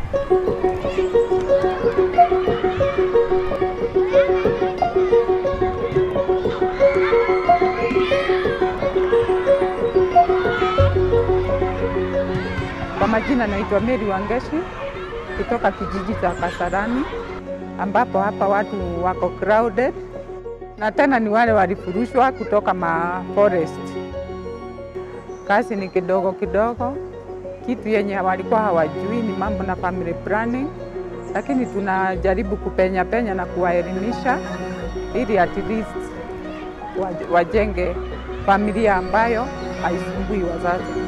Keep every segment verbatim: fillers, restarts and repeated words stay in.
Kwa majina naitwa Mary Wangeshi kutoka kijiji cha Kasarani, ambapo hapa watu wako crowded na tena ni wale walifurushwa kutoka ma forest. Kazi ni kidogo kidogo, kitu yenye walikuwa hawajui ni mambo na family planning, lakini tunajaribu kupenya penya na kuwaelimisha ili at least wajenge familia ambayo haisumbui wazazi.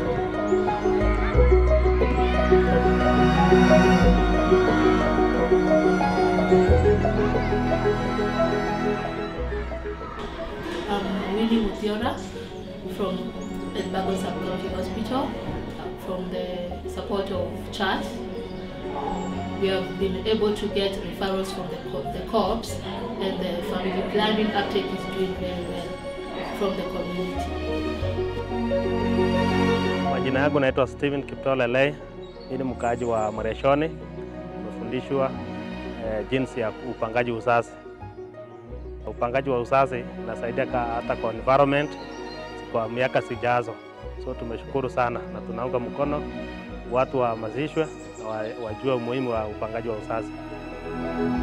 I'm Winnie Mutiora from Elbago Sub-County Hospital. From the support of CHAT, we have been able to get referrals from the, co the corps, and the family planning uptake is doing very well from the community. Majina yangu naitwa Steven Kiptolelei. Mimi ni mkaaji wa Mareshoni. Nimefundishwa eh, jinsi ya upangaji uzazi. Upangaji wa uzazi unasaidia hata kwa environment kwa miaka sijazo. So tumeshukuru sana na tunaunga mkono watu wahamasishwe na wajue umuhimu wa upangaji wa uzazi.